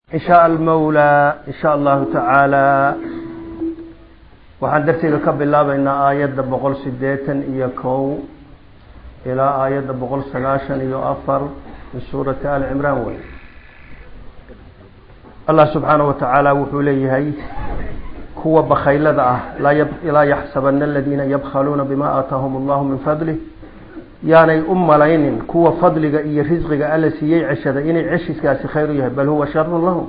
إن شاء المولى إن شاء الله تعالى waxaan darteeda ka bilaabaynaa aayadda 182 ilaa aayadda 194 min suurati al-imran way Allah subhanahu wa ta'ala wuxuu leeyahay kuwa bakhaylada ah la yahsabanna alladhina yabkhaluna bima ataahum Allah min fadlihi yaanay ummalaynin kuwa fadliga iyo rizqiga alla siiyay cishada inay cishiskaasi khayr yahay bal huwa sharrun lahum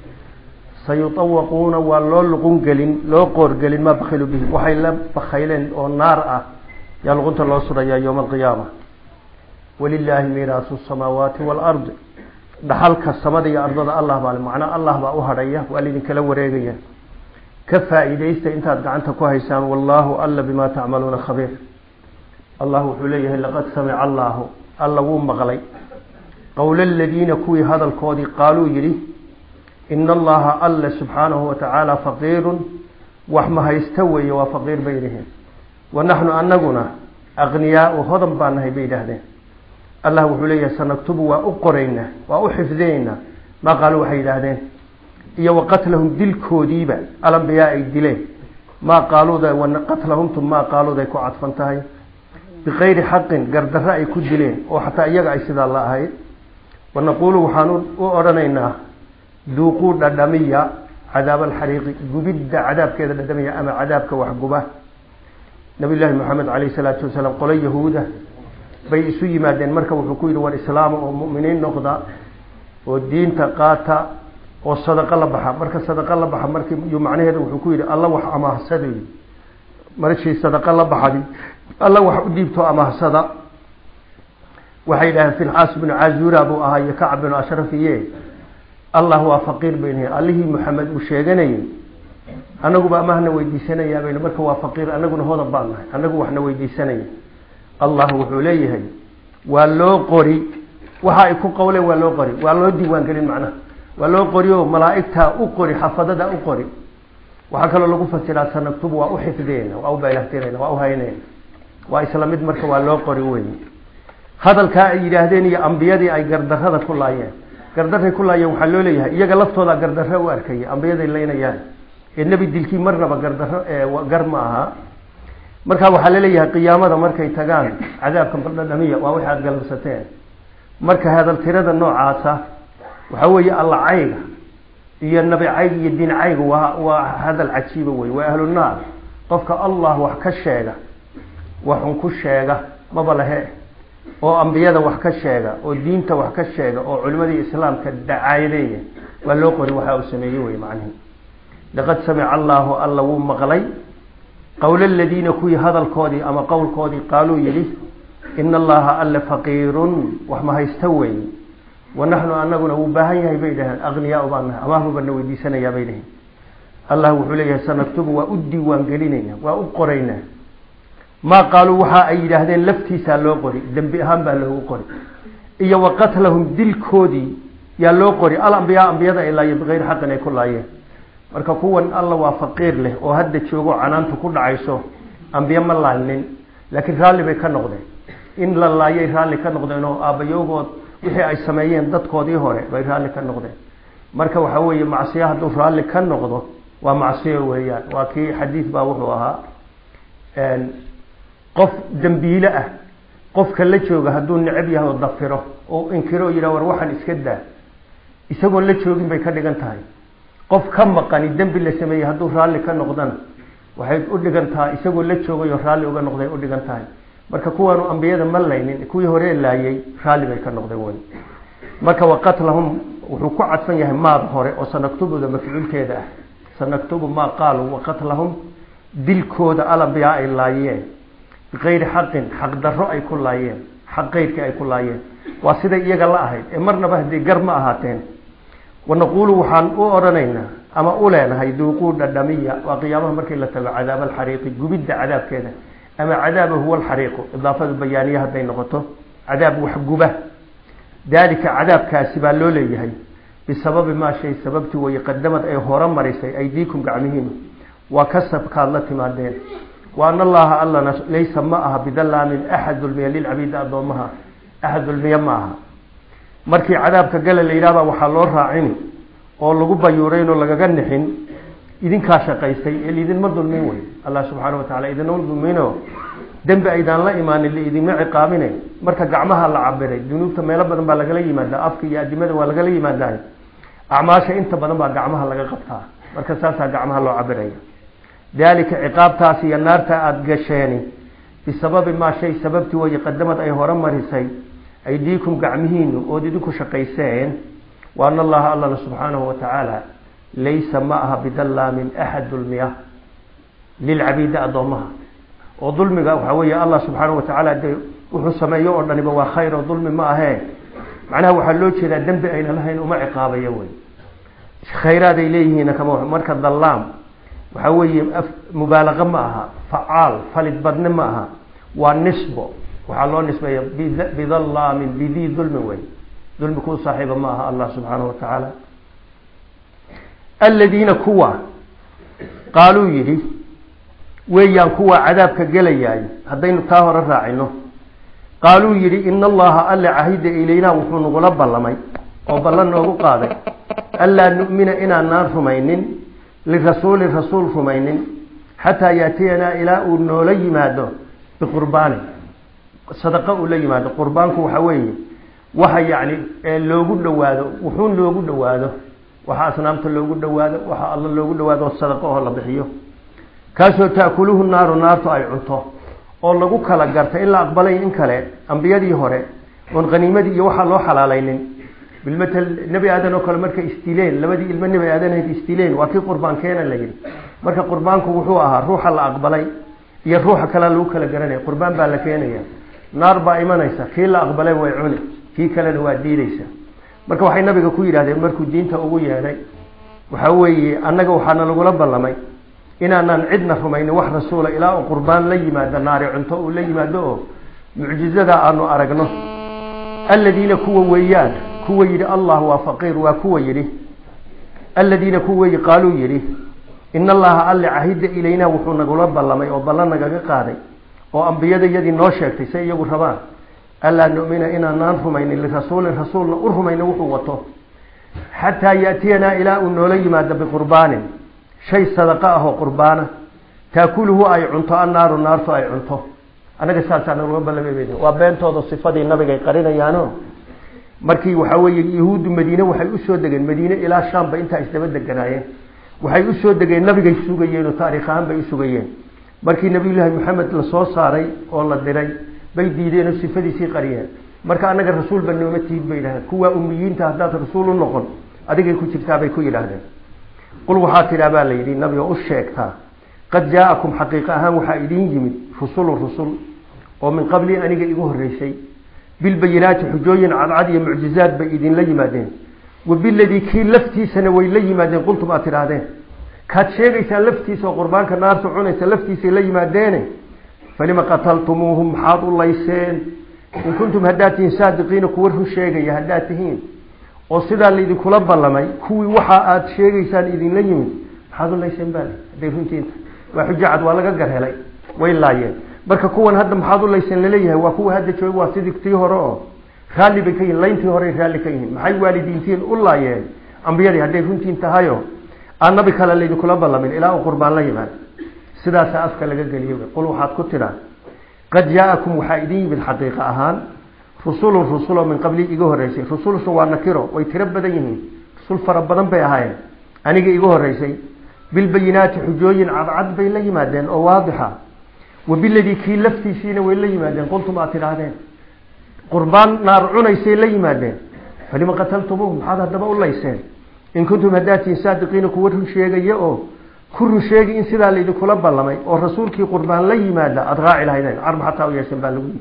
sayutawquna walluqun galin loo qoor galin ma bakhilu bihi waxay la bakhayleen oo naar ah yaa luqunta loo suraya yawm al-qiyamah walillahi mirasu samawati wal ard dhaxalka samada iyo ardada Allah baa macna Allah baa u hadhaya walidin kala wareegaya ka faa'iideysta intaad gacanta ku haysaan wallahu alla bima ta'maluna khabir الله حليه لقد سمع الله ومغلي قول الذين كوي هذا الكودي قالوا يلي إن الله الله سبحانه وتعالى فقير وحما يستوي وفقير بينهم ونحن أننا أغنياء وهضم بانه بيده الله حليه سنكتب وأقرينا وأحفظينا ما قالوا حيدادين إيا وقتلهم دل كوديبا الأنبياء الدلين ما قالوا ذا وقتلهم ثم ما قالوا ذا كعد فانتهي بغير حق قرد الرأي كدلين وحتى يقع سيد الله هاي ونقول وحانون وأرنينا ذوقوا الدمية عذاب الحريق قبد عذاب كذا الدمية أما عذابك وحقبه نبي الله محمد عليه الصلاة والسلام قال يهوده بيسوي ما دين مركب وحكويد والإسلام والمؤمنين نقضى والدين تقاطع والصدق الله بحا مركب صدق الله بحا مركب يمعنيه هذا وحكويد الله وحما سدوي مرشي صدق الله بحا الله وحديبته أما صدا وحيلها في الحاس بن عازور أبو أهاي كعب بن أشرفيه الله هو فقير بينه الله محمد وشيغنين أنا أقول أمهنا ويدي سنة يا بين مركه هو فقير أنا أقول هذا بعنا أنا أقول إحنا ويدي سنة الله وحليه ولو قري وحايكون قوله ولو قري ولو ديوان قليل معنا ولو قريو ملائكتها أقري حفظتها أقري وحكى له لقوا فسرات سنكتب وأحفظينا وأو بيلهتينا وأو هينين وإسلاميد مركب والله قريوين هذا الكائن يهديني أنبيادي أي قردر هذا كل أيام قردر كل أيام وحلوا ليها يجلفت هذا قردر وأركي أنبيادي اللي نيان النبي دلكي مرة بقردر وقرمها مركب وحلوا ليها قيامة مركب تجان عذابكم بالدمية وواحد قلب ستين مركب هذا التراد النوع عاصة وحوي الله عيق هي النبي عيق الدين عيق وهذا العجيب وأهل النار طفك الله وحكشيغا waxun ku sheega maba lahe oo ambiyada wax ka sheega oo diinta wax ka sheega oo culimadii islaamka dacayleeyay waa loo qori waxa uu sameeyay way macnaheedu laqad sami'a Allahu alla wuu maqlay qawl alladina kuwi hadalkoodii ama qowlkoodii qaaluu yili inna Allaha alla faqirun wax ma haystaway ونحن anaguna wuu baahan yahay baydahan aghniya u baanahay ama bana weydiisanaya baydahan Allah wuxuu leeyahay sanaktubu wa uddi waan gelinayna waa u qoraynaa ما قالوا وحا أي لهذين لفتي سالو قري ذنب أهم بالو قري إيا وقتلهم دل كودي يا لو قري الأنبياء أنبياء إلا يبغير حقنا كل آية مركا كون الله وفقير له وهدد شوقو عنان تكون عيسو أنبياء ما الله لين لكن رالي بيكا نقضي إن الله يرالي كا نقضي إنه آبيوغو وحي أي سمايين داد كودي هوري بيرالي كا نقضي مركا وحاوي معصيها دو رالي كا نقضو ومعصيه وهي وكي حديث باوحوها qof dambiile ah qofka la jooga haduu nicib yahay oo dafiro oo inkiro ila war waxan iska daa isagoo la joogin bay ka dhigan tahay qof ka maqani dambi la sameeyay haduu raali ka noqdana waxay u dhigan tahay isagoo la joogay oo raali uga noqday u dhigan tahay marka kuwaanu anbiyada ma laynin kuwii hore laayay raali bay ka noqday way marka waqatlahum wuxuu ku cadfan yahay maad hore oo sanaktubuda mafcuulkeeda ah sanaktubu ma qaalu waqatlahum dilkooda alanbiya ay laayeen غير حق درو أي كل لايين حق غيرك أي كل لايين واسدة يجعل أهيد مرنا بهدي جرم أهاتين ونقول وحن أورنينا أما أولنا هيدوقوا الدمية وقيامه مركلة عذاب الحريق جبد عذاب كذا أما عذابه هو الحريق إضافة بيانية بين نقطه عذاب وحجبه ذلك عذاب كاسب اللولي هي بسبب ما شيء سببته ويقدمت أي هرم مريسي أيديكم بعمهم وكسب كالله مادين وأن الله الله ليس معها بذلام أحد المية للعبيد أضمها أحد المية معها مركي عذابك قال الإرابة وحلورها عيني oo lagu bayuureyn oo lagaga nixin idinkaa shaqaystay ee idinma dulmin way Allah subhanahu wa ta'ala idinma dulmino dambi aydan la imaanin idinma ciqaabine marka gacmaha la cabiray dunuubta meelo badan baa laga yimaada afka iyo adimada waa laga yimaadaa acmaasha inta badan baa gacmaha laga qabtaa marka saasa gacmaha loo cabiray dalika ciqaabtaasi iyo naarta aad gasheeni بسبب ما شيء سببتي ويقدمت أي هرم مرسي أيديكم قعمهين وديدكم شقيسين وأن الله سبحانه وتعالى ليس معها بدلا من أحد المياه للعبيد أضمها وظلم وحوية الله سبحانه وتعالى وحسما يؤرنني بوا خير وظلم معها معناها وحلوش إذا دنب أين لهين وما عقابة يوي خيرات إليه كما مركز ظلام وحوي مبالغة معها فعال فلت بدن معها والنسبة وحلو نسبة بظلام بذي ظلم وين ظلم يكون صاحب معها الله سبحانه وتعالى الذين كوا قالوا يدي ويان كوا عذابك قلياي هذين طاهر الراعينه قالوا يدي إن الله ألا عهد إلينا وحن غلب اللمي وبلنا وقاضي ألا نؤمن إنا النار فمينين للرسول فمينين حتى يأتينا إلى أولي ماذا بقربان صدقاء أولي ماذا قربانك وحوي وحي يعني لو قد واذا وحون لو قد واذا وحا أصنامت لو قد واذا وحا الله لو قد واذا والصدقاء الله بحيه كاسو تأكله النار أي عنطه والله قد كلا قرت إلا أقبلين إن كلا أنبيادي هوري ونغنيمدي يوحى الله حلالين بالمثل نبي آدم وكل مركة استيلين لما دي المن نبي آدم هي استيلين وكي قربان كينا الليل مركة قربانك وحوها روح الله أقبلي يروح كلا لو كلا جرني قربان بالكينا يا نار بايمان يسا كي لا أقبلي ويعوني كي كلا نوادي ليس مركة وحي نبي كوير هذا مركة دين تأوي يعني وحوي أنك وحنا نقول بالله إن أنا نعدنا فمين وح رسول إلى قربان لي ما النار عنتو لي ما دو معجزة أنه أرجنه الذين كوا ويان كوا يري الله وفقير وكوا يري الذين كوا قالوا يري إن الله ألا عهد إلينا وحنا نقول بالله ما يقبلنا قاضي وأنبياء يدي نوشك تسيء وشباب ألا نؤمن إن نار فمين لرسول أرفمين وحوته حتى يأتينا إلى أن لي ما بقربان شيء صدقاءه قربانه تأكله أي عنطاء النار أي عنطاء أنا قصالت عن الرب اللي بيده وبين توضع الصفات النبي قرينا يانو مركي وحوي يهود مدينة وحي أسود دقين مدينة إلى الشام بإنتها استمد دقنايين وحي أسود دقين النبي يسوقيين وتاريخهم بيسوقيين مركي نبي الله محمد لصوص صاري والله الدري بيديدين الصفات سي قريين مركا أنا الرسول بنومتي بينها كوا أميين تهدات رسول النقل أدقى يكون كتابي كوي لهذا قل وحات الأباء ليدي النبي أشيكها قد جاءكم حقيقة هم وحائدين جميل رسول ومن قبل أن يقوه الرئيسي بالبينات حجوين عدي معجزات بإذن لي مادين وبالذي كي لفتي سنوي لي مادين قلتم أترادين كات شيء سلفتي سو قربانك النار سعوني سلفتي سلي مادين فلما قتلتموهم حاط الله يسين إن كنتم هداتين صادقين كوره الشيء يا هداتهين وصدا اللي دي كلاب بالله كوي وحاءات شيء يسان إذن لي من حاط الله يسين بالي ديرونتين وحجعت ولا قدر هلي وإلا ين بركة كون هذا محاضر ليس لليه وكو هذا شيء واسدك تيهرو خالي بكين لين تيهري خالي كين محي والدين تين الله ين أنبياء هذا يفنتين تهايو النبي قال اللي يقول الله من إله قربان الله يمان سدا سأفك لك الجليل قلوا حد كتنا قد جاءكم وحائدين بالحقيقة أهان رسول من قبل إيجوه الرئيسي رسول سوى نكره ويتربى دينه رسول فربنا بيهاين أنا إيجوه الرئيسي بالبينات حجوين عض بين لي مادين أو واضحة وبالذي كي لفتي سين ويلي مادين قلتم أترادين قربان نار عنيسي لي مادين فلما قتلتموهم هذا دبا الله يسين إن كنتم هداتين صادقين كورهم شيء يأو كل شيء إن سيدا اللي يدخل بالله والرسول كي قربان لي مادا أدغاء الهيدين عرب حتى ويسين بالوين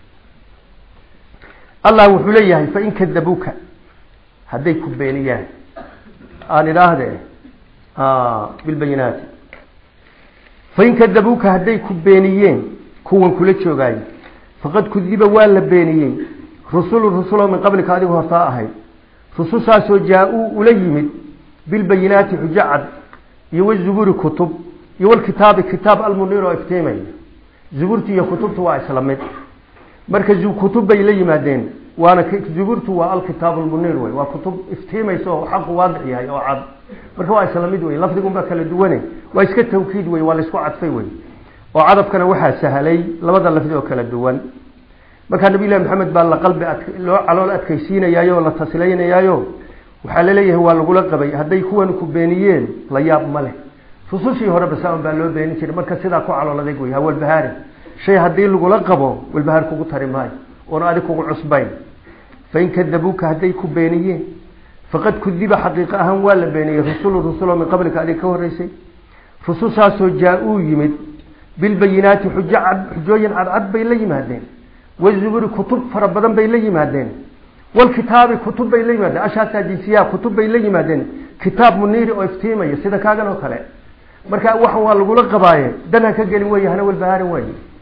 الله وحليه فإن كذبوك هديك بينيان آن هذا بالبينات فإن كذبوك هدي كبينيين كون كل شيء فقد كذب ولا بينيين رسول من قبل هذه وصاءها رسول ساسو جاءوا وليمد بالبينات حجعد يوز زبور كتب يوال كتاب المنير وافتيمين زبورتي يا كتبت واسلامت مركز كتب بيلي مادين وانا زبرت والكتاب المنير وي وكتب افتيميسو حق واضح yahay oo cad marka waa islamid way lafdigu ba kala duwanay waa iska tawkiid way waa la isku cadfay way oo cadafkana waxa sahalay labada lafdi oo kala duwan marka nabi ilaahay maxamed baa la qalbi loo calool adkaysiinayaayo la tasleeynayaayo waxa la leeyahay waa lagu la qabay haday kuwan ku beeniyeen la yaab male fusuushii hore basaan baa loo beenin jiray marka sida ku calooladay goy hawal bahaari shay hadii lagu la qabo wal bahaar kugu tarimay oo aad kugu cusbayn فإن كذبوك هديك بينيين فقد كذب حقيقة ولا بيني رسول من قبلك عليك ورسي فصوصا جاءوا يمد بالبينات حجويا عد بيلي مهدين والزبور كتب فربضا بيلي مهدين والكتاب كتب بيلي مهدين أشياء جنسية كتب بيلي مهدين كتاب منير أو افتيمة يسيدا كاغن وكلا مركا وحوا لغو لقبايا دنا كقلي وي هنا والبهار وي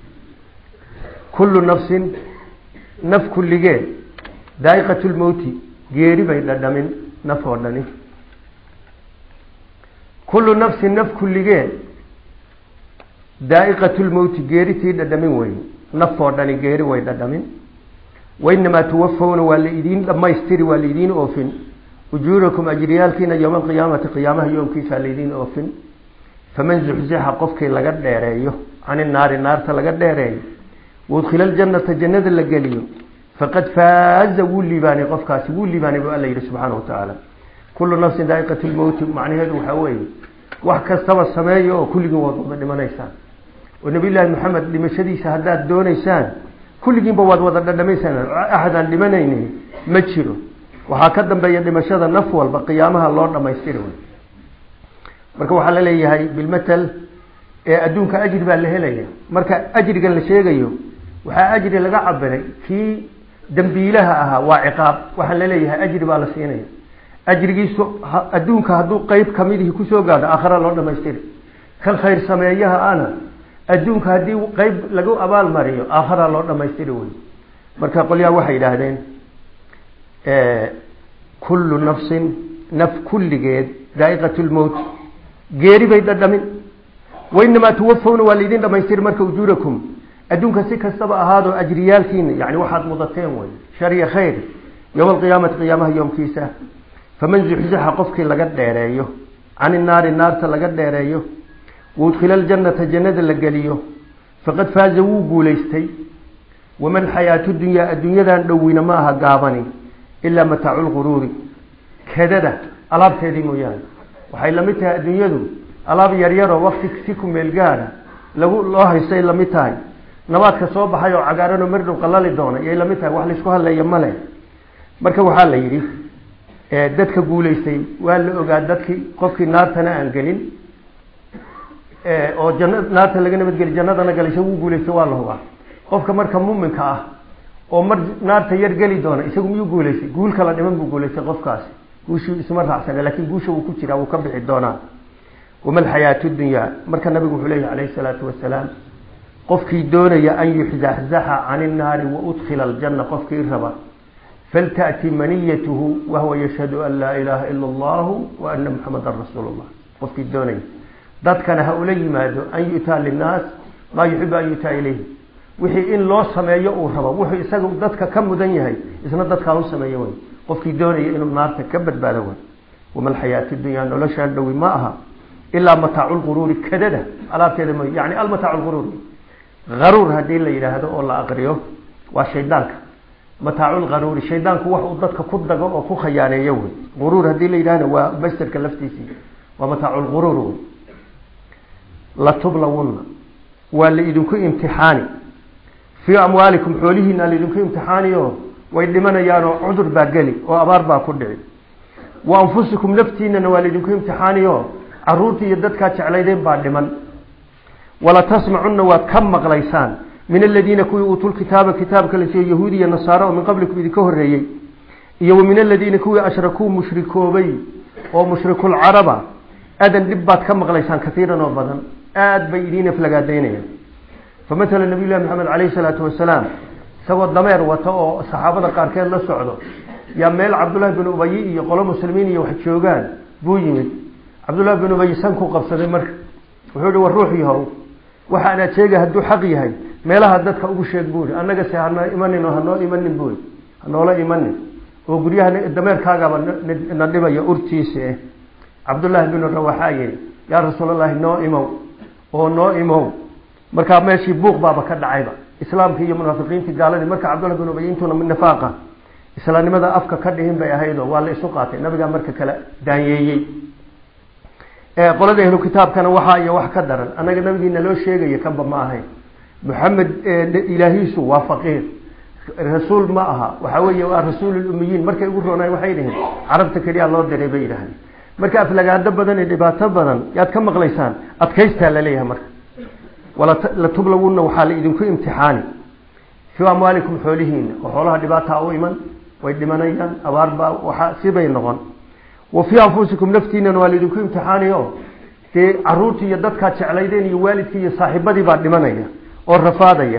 كل نفس كل جيل دائقة الموت غيري بين دمين نفورني كل نفس كل جيل دائقة الموت غيري تي دمين وين نفورني غيري وين دمين وإنما توفون والذين لما يستري والذين أوفن أجوركم أجريالكين يوم القيامة قيامة يوم كيف الذين أوفن فمن زحزح قفك لقد ديريه عن النار تلقد ديريه وادخل الجنة جنة لقليه فقد فاز والليباني قفكاسي والليباني بالله سبحانه وتعالى كل نفس ذائقة الموت معنى هذا وحوي وحكستوى السماء وكل جواد لمن يسان والنبي الله محمد لمشهدي شهادات دون يسان كل جنب وضع لميسان أحدا لمن ينهي مجره وهكذا بين مشهد النفو والبقيامها الله لما يستيرون marka waxa la leeyahay bil matal ee adduunka ajri baa la helaya marka ajriga la sheegayo waxa ajri laga cabiray ki dambiilaha aha waa ciqaab waxa la leeyahay ajri baa la siinaya ajrigiisu adduunka haduu qayb kamidii ku soo gaadho aakhira loo dhameystiro kan khayr sameeyaha ana adduunka hadii qayb lagu abaal mariyo aakhira loo dhameystiro way marka qoliya waxay yiraahdeen kullu nafsin kulligeed daa'iqatul maut geeri bay dhadhamin وإنما توفون والذين لما يصير مرك أجوركم أدونك سكة سبع هذا أجريالكين يعني واحد مضتين وين شرية خير يوم القيامة قيامها يوم كيسة فمن زحزح قفك لقد ديريه عن النار تلقد ديريه وادخل الجنة جنة لقليه فقد فازوا قوليستي ومن الحياة الدنيا ذا دوين ماها قابني إلا متاع الغرور كذا ألاب تيدي ميان وحيلمتها الدنيا ذو ألاب يريرو وقت كسيكم ملقانا لو الله يسي لمتاي نبات كصوب حيو عقارنو مردو قلالي دونا يي لمتاي وحل اسكوها اللي يمالي مركا وحال ليري دادك قوليسي وقال لأقاد دادك قفكي نار تنا أنقلين oo naarta laga nabad gal jannada la galay isagu guuleystay waa la hubaa qofka marka muuminka ah oo mar naarta yar gali doona isagu miyuu guuleystay guul kala dhiman buu guuleystay qofkaasi guushu isma raacsan laakiin guushu uu ku jira uu ka bixi doonaa وما الحياة الدنيا مركا النبي عليه الصلاة والسلام قفكي دوني أن يحزحزح عن النار وأدخل الجنة قفكي الربا فلتأتي منيته وهو يشهد أن لا إله إلا الله وأن محمد رسول الله قفكي دوني ذات كان هؤلاء ماذا أن يؤتى للناس ما يحب أن يؤتى إليه وحي إن الله سمايا أورهبا وحي إساقوا ذاتك كم مدنيهي إسنا ذاتك هون سمايا قفكي دوني إن النار تكبت بالوان وما الحياة الدنيا أنه لا شأن لو ماءها إلا متاع الغرور كذا على كذا يعني المتاع الغرور غرور هذه اللي هذا الله أقريه والشيطان متاع الغرور الشيطان هو وضدك كدق أو كخيانة يوم غرور هذه اللي هذا وبشر كلفتيسي ومتاع الغرور لا تبلون واللي يدوك امتحاني في أموالكم حولهن اللي يدوك امتحاني وإذا من يانو عذر باقلي وأبار باكدعي وأنفسكم لفتين واللي يدوك امتحاني عرورتي يددك جعليدين بعد من ولا تسمعن وكم مغليسان من الذين كوي أوتوا الكتاب كتابك لسي يهودي النصارى ومن قبلكم يذكوه الرئي ومن الذين كوي أشركوا مشركوا بي ومشركوا العرب أدن لبات كم مغليسان كثيرا وبدا آد بيدين فلقادين فمثل النبي الله محمد عليه الصلاة والسلام سوى الضمير وطاو صحابة قاركين للسعودة يا ميل عبد الله بن أبي يقول مسلمين يوحد شوقان بوجمد عبد الله بن أبي سنكو قبصة المرك وحوله والروح يهو وحانا تشيغا هدو حقي هاي ميلا هددك أبو شيك بوري أنك سيهانا إيمانين وهنو إيمانين بوري noola imani oo guryaha dameerkaagaba na dhibaya urtiisa Cabdullah ibn Rawaha yiri ya rasuulullaahi noo imow marka meeshii buuq baaba ka dhacayba islaamka iyo munaafiqiinta gaaladii marka Cabdullah ibn Ubay intuna min nifaaqa islaamnimada afka ka dhihin bay ahaydo waa la isu qaatay nabiga marka kale daanyeeyay qolada ahlu kitaabkana waxa ay wax ka daran anaga nabigeena loo sheegay kanba ma ahay Muhammad ilaahiisu waa faqiir rasuul ma aha waxa weeye waa rasuulul ummiyiin markay ugu roonay waxay dhaheen carabta kaliya loo diray bay yiraahdeen marka aflagaada badan ee dhibaato badan yaad ka maqlaysaan adkaysta la leeyahay marka wala la tublawuna waxa la idinku imtixaani fi amwalikum xoolihiin xoolaha dhibaato u iman way dhimanayaan abaarba waxa sibay noqon wa fi anfusikum naftiina wala idinku imtixaaniyo te caruurtii iyo dadka jeclaydeen iyo waalidkii iyo saaxiibadii baa dhimanaya oo rafaadaya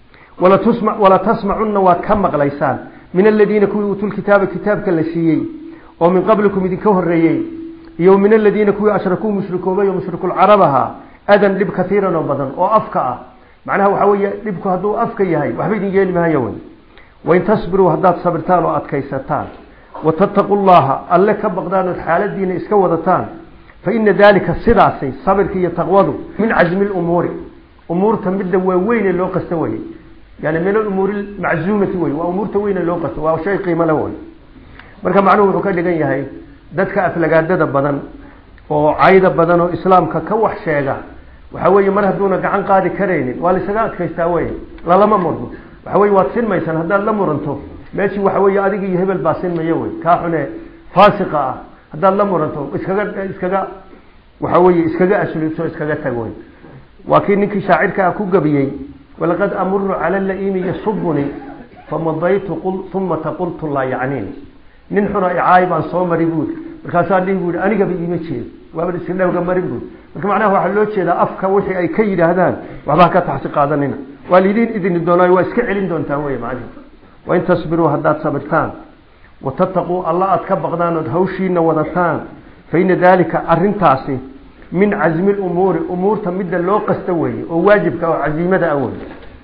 wala tasma'unna wa kam maqlaysaan min alladina kuwi utul kitaabka la siiyay oo min qablikum idinka horeeyay iyo min alladina kuwi ashraku mushrikuubay oo mushrikul arabaha adan dib kathiran oo badan oo afka ah macnaha waxa weeye dibku haduu afka yahay waxba idin yeeli maayo way tasbiru hadaa sabirtaan oo adkaysataan wa tattaqullaha alla ka baqdaan xaaladiina iska wadataan fa inna dalika sidaasi sabirka iyo taqwadu min azmi al-umuri umurta midda weyn loo qasto way yani min al-umuri al-ma'zumati way wa umurta weyn loo qasto waa shay qiimo leh way marka macnuhu wuxuu ka dhigan yahay dadka aflagaadada badan oo caayda badan oo islaamka ka wax sheega waxa weeye mar haduuna gacan qaadi kareenin waa la isaga adkaystaa way lama murdo waxa weeye waad sinmaysan haddii la muranto meeshii waxa weeye adiga iyo hebel baa sinmaya way ka xune faasiqa ah haddii la muranto iskaga waxa weeye iskaga asluubso iskaga tagoy wakiin ninkii shaacirka ku gabiyay walaqad amru ala al-laimi yasubuni famadaytu thumma taqultu la ya'nini nin xuna icaayban soo maribud markaas aan dhihi aniga ba iima jeed waaba iska dhawga maribud marka macnaha waxa loo jeedaa afka wixii ay ka yiraahdaan waxba ka taxsi qaadanina walidiin idin doonay waa iska celin doontaan way macnaha wa in tasbiru haddaad sabirtaan wa tattaqu Allah aad ka baqdaan oo hawshiina wadataan fa in dalika arintaasi min azmi al-umuri umurta midda loo qasto way oo waajibka oo azimada awal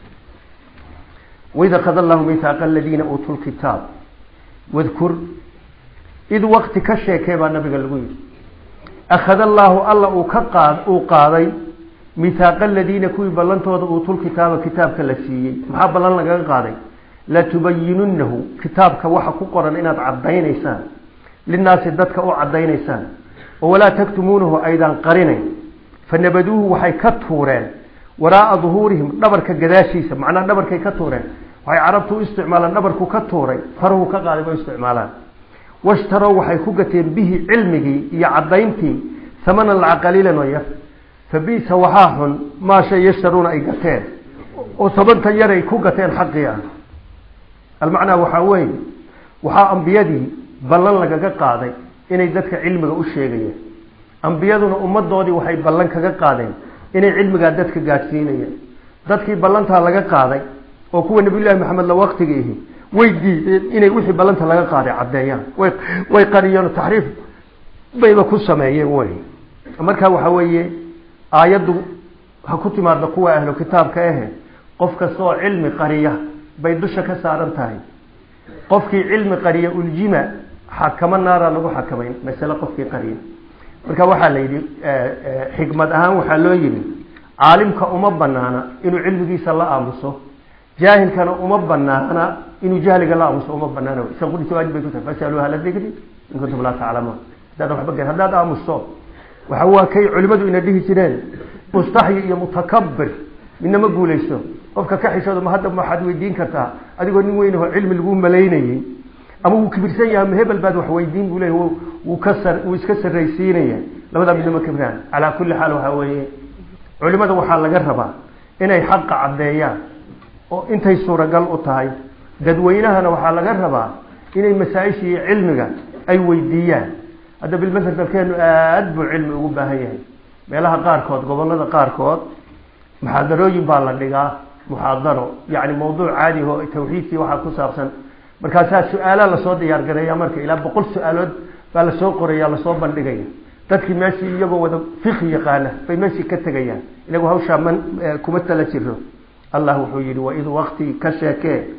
وإذا قضى الله ميثاق الذين أوتوا الكتاب واذكر إذ وقت كشيكي بان نبي قال أخذ الله أقاضي ميثاق الذين كوي بلنتوا أوتوا الكتاب كتاب كالسيي محاب بلن لغا قاضي لا تبيننه كتابك وحكو قرن إناد عدين إيسان للناس ددك أو عدين إيسان ولا تكتمونه أيضا قرنين فنبدوه وحي كتورين وراء ظهورهم نبرك قداشيس معنى نبرك كتورين وحي عربتوا استعمالا نبرك كتورين فرهو كغالبا استعمالا واشتروا وحي كوغتين به علمه يعدينتي ثمنا العقليلا ويا فبيس وحاح ما شيء يشترون أي قتين وثبنت يري كوغتين حقيا المعنى وحاوين وحا أنبيادي بلن لك قاضي إني ذاتك علمك أشيغي أنبيادنا أمدودي وحي بلن لك قاضي إني علمك ذاتك قاتسيني ذاتك بلنتها لك قاضي وكو نبي الله محمد لوقتك ويدي إني وحي بلنتها لك قاضي عديان ويقريان التحريف بيبا كساميين وي أمركا وحاوية آيادو هكوتي مارد قوة أهل كتاب كأهل قفك سوء علم قرية بيدوشك سارنتهي قفك علم قرية الجمع حكم النار لغو حكمين مثلا قفك قرية marka waxa la yiri xigmad ahaan waxa loo yiri caalimka uma banaana inuu cilmigiisa la aamuso jaahilkana uma banaana inuu jahliga la aamuso uma banaana shaqadu waajib bay ku tahay fasalu hal dhigri in kuntum la ta'lamun dad waxba gaar hadaad aamuso waxa waa kay culimadu ina dhihi jireen mustahyi iyo mutakabbir minama guuleyso qofka ka xishoodo ma hadda ma xad weydiin kartaa adigoo nin weyn oo cilmi lagu maleynayay ama uu kibirsan yahay hebel baad wax weydiin buu leeyahay uu iska sareysiinaya labada midnimo kibraan ala kulli xaal waxa weeye culimada waxa laga rabaa inay xaq cadeeyaan oo intay suuragal u tahay dadweynahana waxa laga rabaa inay masaa'ishii cilmiga ay weydiiyaan hada bil masal dalkeenu aad buu cilmi ugu baahan yahay meelaha qaarkood gobolada qaarkood muxaadarooyin baa la dhigaa muxaadaro yani mawduuc caadi oo tawxiidkii waxa ku saabsan markaas su'aalo la soo diyaar gareeyaa marka ilaa 100 su'aalood baa la soo qorayaa la soo bandhigaya dadkii meeshii iyagoo wada fiqh yaqaana bay meeshii ka tagayaan inagu hawsha man kuma tala jiro Allah wuxuu yiri wa id waqti ka sheekee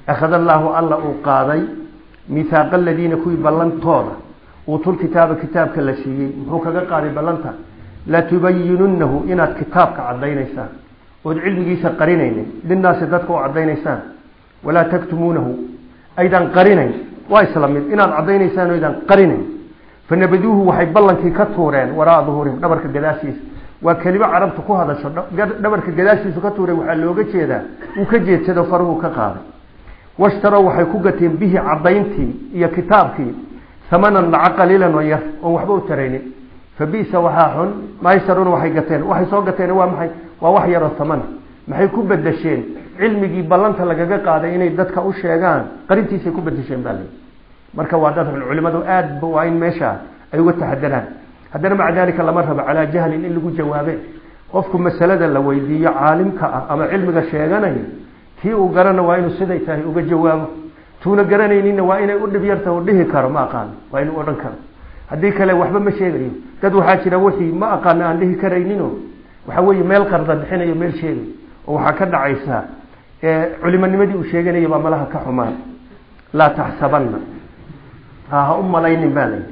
أخذ الله الله قاضي ميثاق الذين كوي بلنتوضا وطول كتاب كلاسيي محوك قاضي بلنتا لا تبيننه إنات كتابك عدينيسان والعلم جيسا قرينين للناس ذاتكو عدينيسان ولا تكتمونه أيضا قرينين وإسلام إنات عدينيسان أيضا قرينين فنبذوه وحي بلنكي كتورين وراء ظهورهم نبرك القداسيس وكلمة عربت كو هذا الشر نبرك القداسيس كتورين وحلوغة جيدا وكجيت سيدا فروه كقاضي واشتروا وحي كوغتين به عدينتي إيا كتابكي ثمنا لعق قليلا وير ووحبو تريني فبيس وحاح ما يسرون وحي قتين وحي سو قتين ووحي يرى الثمن maxay ku bedesheen cilmigii ballanta lagaga qaaday inay dadka u sheegaan qarintiisa ku bedesheen baa marka waa dadka culimadu aad buu in meesha ay uga taxadaraan hadana ma dalika lama raba ala jahl in lagu jawaabe qofku masalada la weydiiyo caalimka ama cilmiga sheeganay kii uu garana waa inuu siday tahay uga jawaabo tuuna garanaynin waa inay u dhib yarta oo dhihi karo ma aqaan waa inuu oran karo hadii kale waxba ma sheegayo dad waxa jira wixii ma aqaan aan dhihi karaynin waxa weeye meel qarda bixinayo meel sheegay oo waxa ka dhacaysa culimanimadii uu sheeganay baa malaha ka xumaan la tahsabanna ha ummalaynin balay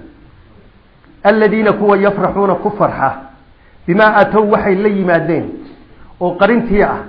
alladina kuwa yafrahuna kufarha bima ataw waxay la yimaadeen oo qarintii ah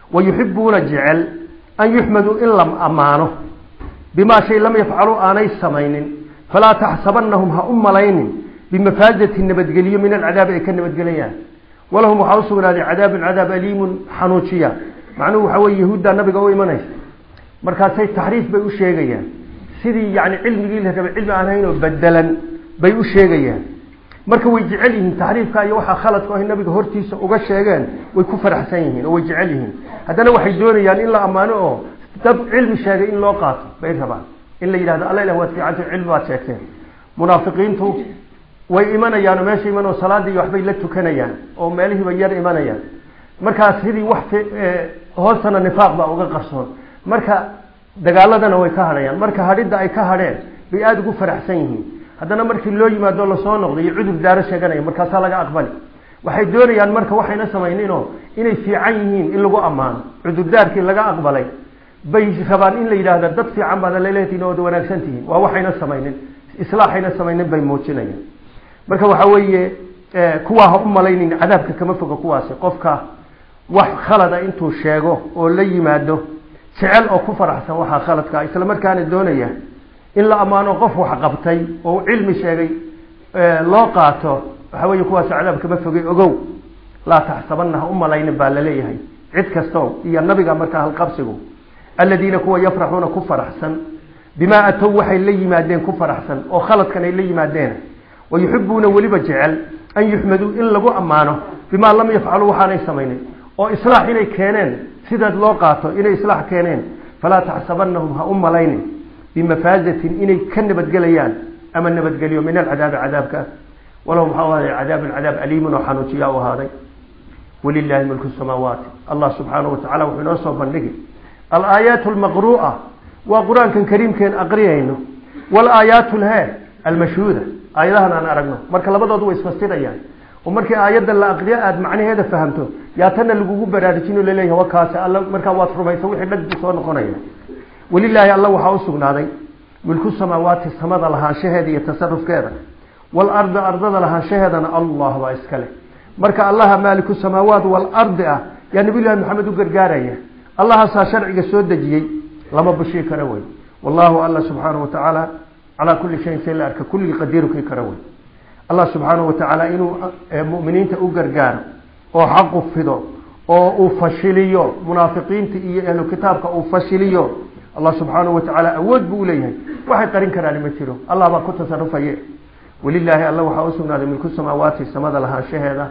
ويحبون جعل أن يحمدوا إن لم أمانه بما شيء لم يفعلوا آني السمين فلا تحسبنهم هأملين بمفازة النبتقلية من العذاب كالنبتقليان ولهم حوصوا عذاب أليم حنوشيا معنوه حوى يهودا النبي قوي منيس مركز سيد تحريف بيوشيغيان سيدي يعني علم قيلها علم عنهين بدلا بيوشيغيان marka way jecelihiin taariifka iyo waxa khaladka ah nabiga hortiisa uga sheegeen way ku faraxsan yihiin oo way jecelihiin hadana waxay doonayaan in la amaano oo dad cilmi sheegay in loo qaato bay rabaan in la yiraahdo alla ilaahu waa fiican cilmi waa sheegteen munaafiqiintu way imanayaan meesha imanoo salaadii waxbay la tukanayaan oo meelihiiba yar imanayaan markaas sidii wax hoosana nifaaq baa uga qarsoon marka dagaaladana way ka hadhayaan marka hadida ay ka hadheen bay aad ugu faraxsan yihiin hadana markii loo yimaado la soo noqday cudur daara sheeganay markaas laga aqbali waxay doonayaan marka waxayna sameeyeen inay fiican yihiin in lagu amaano cudur daarkii laga aqbalay bay rabaan in la yiraahdo dad fiican baad leeyahay oo wanaagsan tihiin waa waxayna sameeyeen islaahayna sameeyeen bay muujinayaan marka waxa weeye kuwa ha u malaynin cadaabka kama foga kuwaasi qofka wax khalada intuu sheego oo la yimaado jecel oo ku faraxsan waxa khaladka isla markaana doonaya in la amaano qof wax qabtay oo cilmi sheegay loo qaato waxa weeye kuwaas cadaabka ma fogay ogow la tahsabanna ummalayna baa la leeyahay cid kasto iyo nabiga marka hal qabsigu alladina kuwa yafrahuna ku faraxsan bima ataw waxay la yimaadeen ku faraxsan oo khaladkan ay la yimaadeen ويحبون ولب جعل أن يحمدوا إلا لقوا أمانه بما لم يفعلوا وحاني سمينين وإصلاح إلي كينين سيدة لوقاته إلي إصلاح كينين فلا تحسبنهم هأم لين بمفازة إلي كنبت قليان أما نبت قليو من العذاب عذابك ولهم حوالي عذاب أليم وحنوتيا وهذا ولله ملك السماوات الله سبحانه وتعالى وحنوصف النقل الآيات المقروءة وقرآن كريم كان أقريينه والآيات الهاي المشهودة آياتها أنا أرجو مركل لبضوا ويسفسر يعني ومركل آيات الله أقرياء معنى هذا فهمته يا تنا اللجوء برادتين لله هو كاس الله مركل واطر ما يسوي حد بصون قناية ولله الله وحوسه نادي ملك السماوات السماء لها شهد يتصرف كذا والأرض أرض لها شهد أن الله وإسكاله مركل الله مالك السماوات والأرض يا نبي الله محمد وقرقارية الله ساشرع جسود جي لما بشيء كروي والله الله سبحانه وتعالى على كل شيء سيلارك كل قدير كي كروي الله سبحانه وتعالى إنه مؤمنين تأجر أو حق فضو أو فشليو منافقين تي أهل كتابك أو فشليو الله سبحانه وتعالى أود بوليه واحد قرين كراني مثيره الله ما كنت تصرفه ولله الله وحوسنا لملك السماوات السماء لها شهادة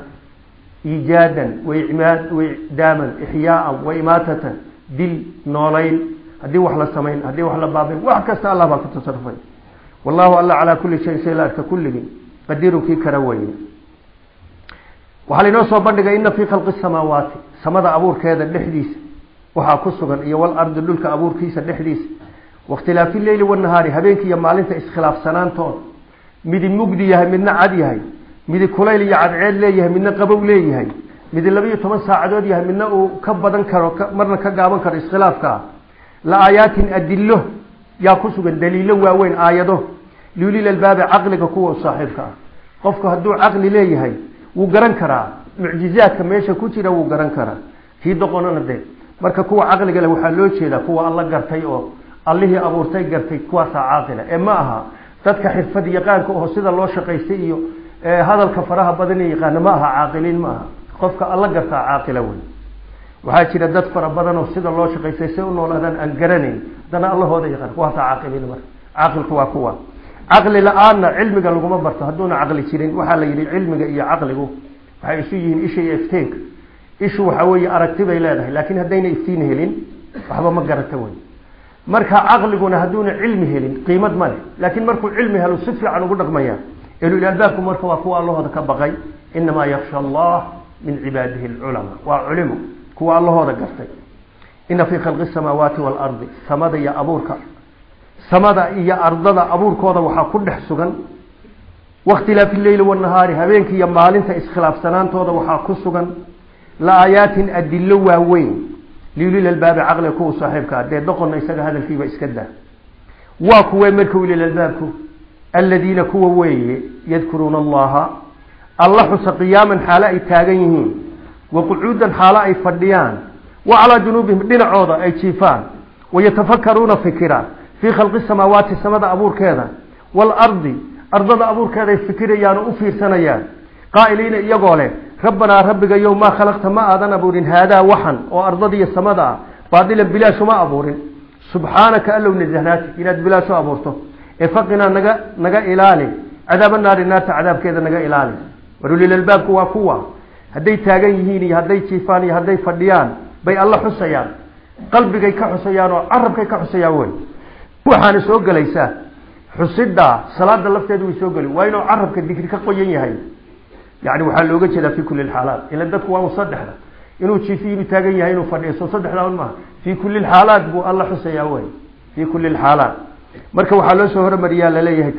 إيجادا وإعماد وإعداما إحياء وإماتة دل نولين هدي وحلا السمين هدي وحلا بابين وحكست الله ما كنت تصرفه والله الله على كل شيء سيلارك كله قدير كي كروي وحال نوصل بندق إن في خلق السماوات سمد أبور كذا الحديث وحاكسوغا إيا والأرض للك أبور كيس الحديث واختلاف الليل والنهار هبينك يما لنت اسخلاف سنانتون مدي مقديها من عاديها مدي كليل يعد عيل ليها من قبو ليها مدي اللبيه 8 ساعدود يها من كبدن كرو مرنا كغابن كر اسخلافك لآيات أدله يا كسوغا دليل وين آياته لولي الباب عقلك كوا صاحبك قفك هدو عقل ليه هي وقرن كرا معجزات كما يشا كتيرا وقرن كرا في دقونا ندي marka kuwa caqliga leh waxa loo jeedaa kuwa alla gartay oo allihii abuurtay gartay kuwa saacadina ee ma aha dadka xirfad yaqaanka oo sida loo shaqeystay iyo hadalka faraha badan yaqaan ma aha caaqiliin ma aha qofka alla gartaa caaqila weyn waxa jira dad fara badan oo sida loo shaqeystay si uu noolaadaan aan garanayn dana allahooda yaqaan kuwa caaqiliin ma caaqilku waa kuwa caqli la'aana cilmiga lagu ma barto haduuna caqli jirin waxa la yiri cilmiga iyo caqligu waxay isu yihiin ishay ifteek ishu waxa weeye aragti bay leedahay laakiin hadayna iftiin helin waxba ma garata way marka aqliguna haduuna cilmi helin qiimad ma leh laakiin markuu cilmi helo si fiican ugu dhaqmaya ilaa albaabku marka waa kuwa Allahooda ka baqay inma yakhsha Allah min ibadihi alulama wa ulimu kuwa Allahooda gartay inna fi khalqi samawati wal ardi samada ya abuurka samada iyo ardada abuurkooda waxa ku dhex sugan waqtilaaf al-layl wa an-nahari habeenkii iyo maalinta iskhilaafsanaantooda waxa ku sugan لآيات أدلة وين ليولي الباب عقل كو صاحبك ده دقنا يسجى هذا الفيبا إسكده وكوا مركوا للباب الذين كوا وين يذكرون الله حس قياما حالاء تاجيهم وقعودا حالاء فرديان وعلى جنوبهم دين عوضة أي شيفان ويتفكرون فكرة في خلق السماوات السماء أبور كذا والأرض أرض أبور كذا يفكر يعني أفير سنيان قائلين يقولون ربنا ربك يوم ما خلقت ما أذن أبورين هذا وحن وأرضي السماء باطلا بلا شما أبورين سبحانك ألو نزهنات إلى بلا شو أبورته إفقنا نجا إلالي عذاب النار الناس عذاب كذا نجا إلالي ورولي للباب كوا هدي تاجيهيني هدي شيفاني هدي فديان بي الله حسيان قلبك كحسيان وعربك كحسيان وحان سوق ليس حسد صلاة اللفتة وسوق لي وينو عربك الذكر كقويين هاي يعني waxaa looga jeedaa fi kulli xaalaad ila dadku waa saddexda inuu jiifiyo taagan yahay inuu fadhiiso saddexda ma fi kulli xaalaad buu Allah xusayaa way fi kulli xaalaad marka waxa loo soo hormariyaa la leeyahay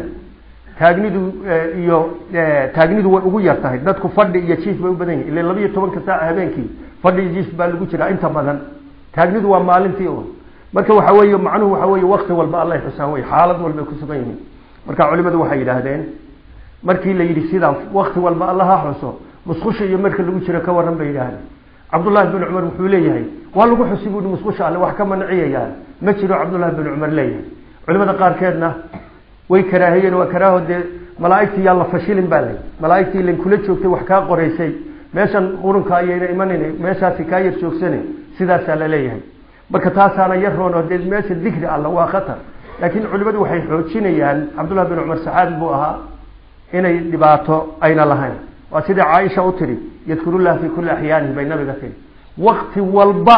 taagnidu iyo taagnidu way ugu yartahay dadku fadhi iyo jiif bay u badan yihiin ilaa 12 saac habeenkii fadhi iyo jiif baa lagu jiraa inta badan taagnidu waa maalintii oo marka waxa weeye macnuhu waxa weeye waqti walba Allah xusaa way xaalad walba ku sugan yihiin marka culimadu waxay yiraahdeen markii la yiri sida waqti walba Allah xuso musqusha iyo marka lagu jiro ka waran bay yiraahdeen Abdullah ibn Umar wuxuu leeyahay waa lagu xusibu musqusha Allah wax ka manciyayaan ma jiro Abdullah ibn Umar leeyahay culimada qaar keedna way karaahiyeen waa karaahode malaa'iktii yalla fashilin baalay malaa'iktii leen kula joogtay wax ka qoreysay meeshan qurunka ayayna imaneen meeshaasi ka yar joogsanay sidaas la leeyahay marka taasaana yar roon oo meesha dhikri Allah waa khatar laakiin culimadu waxay xoojinayaan Abdullah ibn Umar saxaabi buu ahaa inay dhibaato ayna lahayn waa sida Aisha u tiri yadkurullah fi kulli ahyaani bay nabiga tiri waqti walba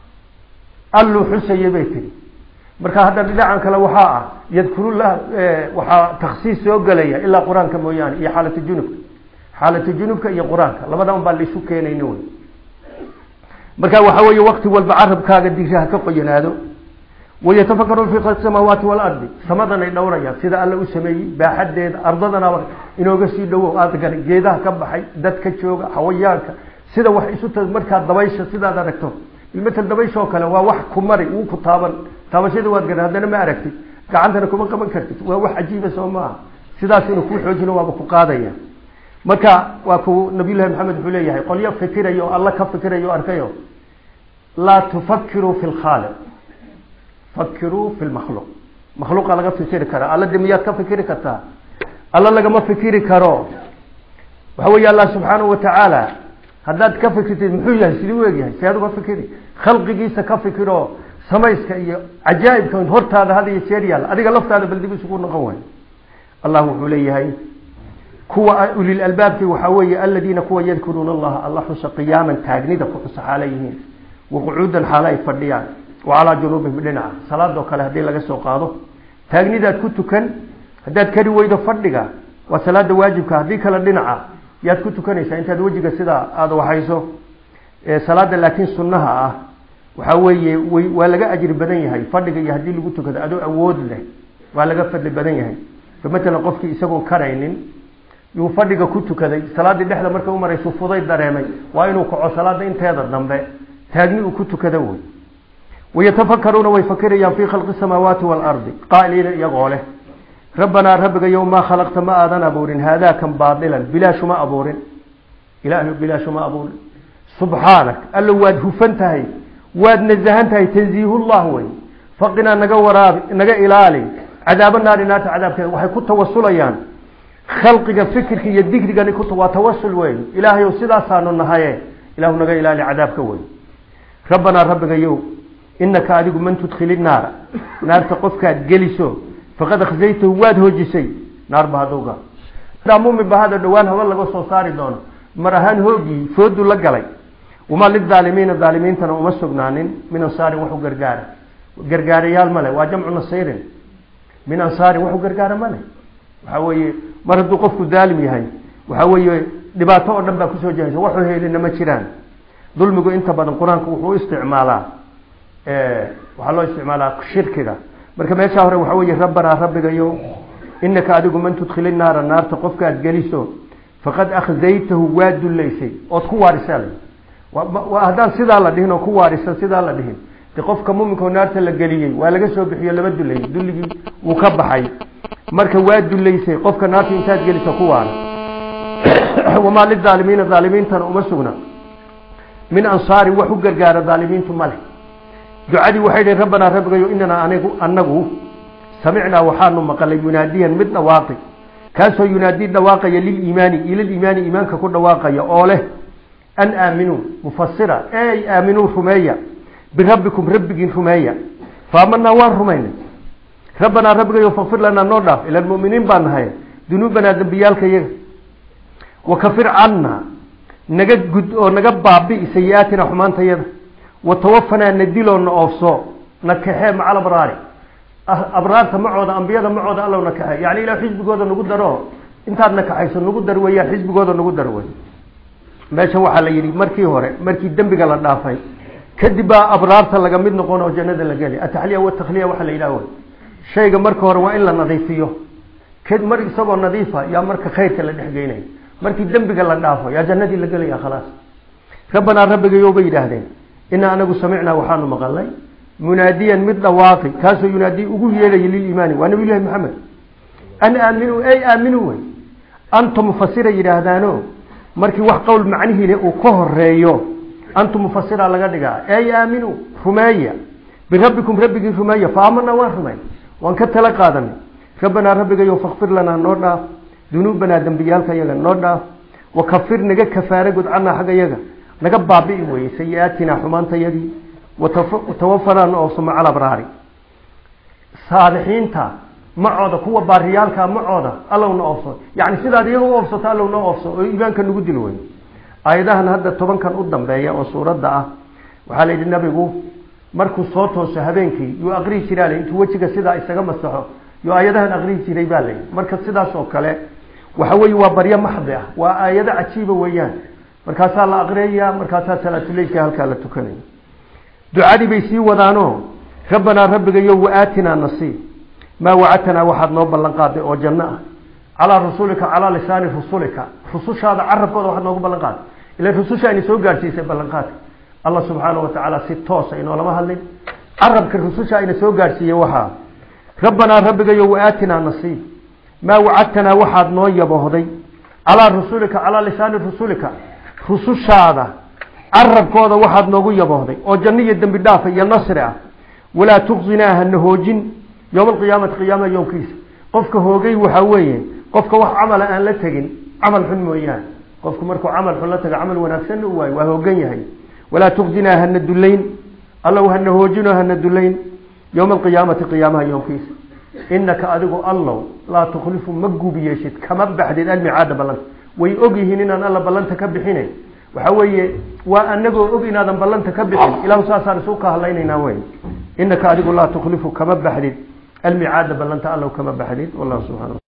allu xusayay bay tiri marka hadda dhinacan kale waxa ah yadkurullah waxa takhsiis soo galaya ila quraanka mooyaan iyo xaalatu junubka iyo quraanka labadan baa la isu keenayno marka waxa weeye waqti walba carabkaaga digshaha ka qoyanaado ويتفكرون في خلق السماوات والأرض سمدنا يدوريا سيدا الله وسمي باحدد أرضنا إنه قصي دو أذكر جيدها كبحي دتك تشوق حوياك سيدا وح يسوت مركز دبيش سيدا دركتو المثل دبيش وكلا وح كمري وكتابا تابا سيدا وأذكر هذا ما عرفتي كعندنا كمان كرتي وح عجيب سوما سيدا سينو كل حجنا وبفقادية مكا وكو نبي الله محمد حليه يقول يا فكر يو الله كفكر يو أركيو لا تفكروا في الخالق فكروا في المخلوق مخلوق على فكر كرا الله دميات كفكر كتا الله لقى ما فكر كرا وهو يا الله سبحانه وتعالى هذا كفكر محيا سلويه سيادو كفكر خلق جيس كفكره سمايسك عجائب كون هرت هذه السيريال أديك لفت هذا بلدي بسكون قوي الله عليه هاي كوا أولي الألباب وحوي الذين كوا يذكرون الله حس قياما تاجنيد فقص عليهم وقعودا حالي فرديان وعلى جنوبهم بدنا صلاة وكلا هدي لقى سوقاده تاجنيدات كنت كان هدات كري ويدا فردقا وصلاة واجبك هدي كلا دنا ياد كنت كان إذا أنت وجهك سدا هذا وحيسه صلاة لكن سنها وحوي ولقى أجر بدنيه هاي فردقا يهدي اللي كنت كذا أدو أود له ولقى فضل بدنيه هاي فمثلا قفك يسقون كرينين يفردقا كنت كذا صلاة الدحلة مركب عمر يسوف فضي الدرامي وإنه كع صلاة أنت هذا النبأ تاجني وكنت كذا ويتفكرون ويفكرون في خلق السماوات والأرض قائلين يقوله ربنا ربك يوم ما خلقت ما آذن أبور هذا كان باطلا بلاش ما أبور إله بلاش ما أبور سبحانك ألو واد هفنتهي واد نزهنتهي تنزيه الله وي فقنا نقا إلالي عذاب النار نات عذاب كذا وحي كنت توصليان خلقك فكرك يديك أن كنت وتوصل وين إلهي وسيدا صانو النهاية إله نقا إلالي عذاب كوي ربنا ربك يوم إنك أدق من تدخل النار نار تقفك جلسه فقد خزيته واد هوجسي نار بهذوقا رامو من بهذا الدوان هو الله قصو صاري دون مرهان هوجي فودو لقلي وما للظالمين الظالمين تنو مسقنانين من أنصار وحو قرقار قرقاريال ملي وجمع نصير من أنصار وحو قرقار ملي وحوي مرضو قفك ظالم يهي وحوي دباتو أردن باكسو جاهز وحو هي لنما تشيران ظلمكو انت بدن قرآنك وحو استعمالا waxaa loo isticmaalaa shirkiga marka meesha hore waxa weeye rabbana rabbigayo innaka adigu man tudkhilin naara naarta qofka aad geliso faqad akhzaytahu waadulaysay oo ku waarisay waa hadaan sidaa la dhihin oo ku waarisan sidaa la dhihin qofka muuminka naarta la geliyay waa laga soo bixiyo laba dulay duligii uu ka baxay marka waadulaysay qofka naarta intaad geliso ku waara wama lidaalimiina zaalimiintan uma sugna min ansaari wuxu gargaara zaalimiintu male ducadii waxay dhaheen rabbana rabbigayo inana anagu samicnaa waxaanu maqalay yunaadiyan mid dhawaaqay kaasoo yunaadii dhawaaqaya liliimaani ila liimaani iimaanka ku dhawaaqaya oo leh an aaminuu mufassira ay aaminuu rumeeya birabbikum rabbigiin rumeeya faamanaa waan rumaynay rabbanaa rabbigayo faqfir lanaa noo dhaaf ila almu'miniin baan nahay dunuubanaa dembiyaalka iyaga wakafir cannaa naga gud oo naga baabi'i sayi-aatina xumaantayada وتوفنا نديلو نوفسو نكحه مع الابرار ابرار تمعوده انبياء معوده الله نكحه يعني الى حزبكوده نغو درو انت نكحيسو نغو در ويا حزبكوده نغو در وي meesha waxa la yiri markii hore markii dambiga la dhaafay kadib abraarta laga mid noqon oo jannada la gali atahliya wa takhliya waxa la ilaawo shayga markii hore waa in la nadiifiyo kad mar isagoo nadiifa yaa marka khayrka la dhexgeynay markii dambiga la dhaafo yaa jannadii la gali khalaas rabbana rabbiga yooba yiraahdeen إن أنا سمعنا وحنا مقلي مناديا مثل واقي كاسو ينادي أقول يلي للإيمان وأنا بيله محمد أنا آمنوا أي آمنوا أنتم مفسرة يرهدانو مركي واحد قول معنيه لأقهر ريو أنتم مفسرة على قدك أي آمنوا رمية بربكم ربكم رمية فآمنا ورمية وانكت لك آدم ربنا ربك يغفر لنا نورنا ذنوبنا ذنبيالك يغا نورنا وكفر نجا كفارة قد عنا حاجة يغا naga baabi'i way sayi'aatina xumaantayadii watawafana noosma ala abraari saalixiinta macooda kuwa baariyaalka macooda allow noofso yaani sidaad iyagu oofsato allow noofso oo iimaanka nagu dil way aayadahan hadda 10 kan u dambeeya oo suurada ah waxa la yidhi nabigu markuu soo tooso habeenkii uu aqri jiray intuu wajiga sida isaga masaxo iyo aayadahan aqri jiray baa leeyahay marka sidaas oo kale waxa weey waa bariya maxdi ah waa aayada cajiiba weeyaan markaasaa la aqriyaa markaasaa salaatuleylka halka la tukanay ducadii bay sii wadaano rabbana rabbigayo waatina nasiib ma wa'atana waxad noo ballan qaaday oo janna ah ala rasuulika ala lisaani rusulika rusushaada carabkooda waxad noogu ballan qaaday ila rususha ay soo gaarsiisay ballan qaad Allah subhanahu wa ta'ala si toos ay noolama hadlin carabka rususha ay soo gaarsiiyay waxa rabbana rabbigayo waatina nasiib ma wa'atana waxad noo yaboohday ala rasuulika ala lisaani rusulika rusushaada carabkooda waxaad noogu yaboohday oo janniyo dambi dhaaf iyo nasri ah wala tuqzinaha nahoojin yawm alqiyaamah qiyaama yawmkiisa qofka hoogay waxa weeye qofka wax amal aan la tagin amal xun mooyaan qofku markuu amal xun la tago amal wanaagsan uu waa hoogan yahay wala tuqzinaha nadulayn allah wa nahoojinaha nadulayn yawm alqiyaamah qiyaama yawmkiisa innaka adigu allah la tukhlifu magubiyashid kama baxdid almi'aad balan way ogyihiin inaan alla ballanta ka bixinay waxa weeye waa anagoo og inaadan ballanta ka bixin ilaahu saasaan soo ka hadlaynayna way innaka adigu la tukhlifu kama baxdid almi'aad ballanta alla kama baxdid wallahu subhanahu